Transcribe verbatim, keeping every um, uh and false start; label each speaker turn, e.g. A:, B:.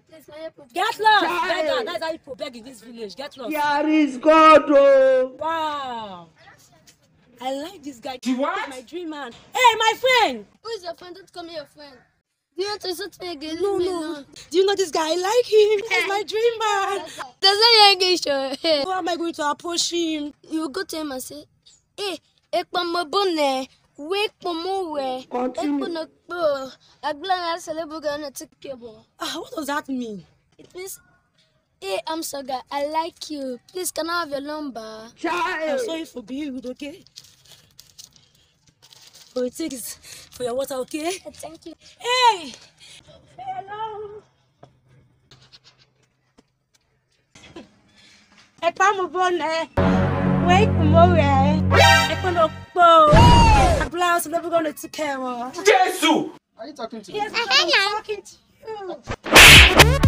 A: Get lost! Beggar. That's how you beg in this village. Get lost.
B: Here is God, oh.
A: Wow. I like this guy.
C: You what?
A: My dream man. Hey, my friend.
D: Who is your friend? Don't call me your friend. Do you want to insult me again?
A: No, no. Do you know this guy? I like him. He's my dream man.
D: Does that English?
A: How am I going to approach him?
D: You go to him and say, hey, ekpamabone, wake pomowe, ekponokpo, aglana celebugana tikebo.
A: Ah, what does that mean?
D: It means, hey, I'm Soga, I like you. Please, can I have your number?
B: Child.
A: I'm sorry for being rude, okay? For it takes for your water, okay?
D: Thank you.
A: Hey! Hello! Ekpamabone, wake pomowe, ekponokpo, aglana celebugana tikebo.
C: Jesus!
B: Are you talking to me?
A: Yes, I'm talking to you.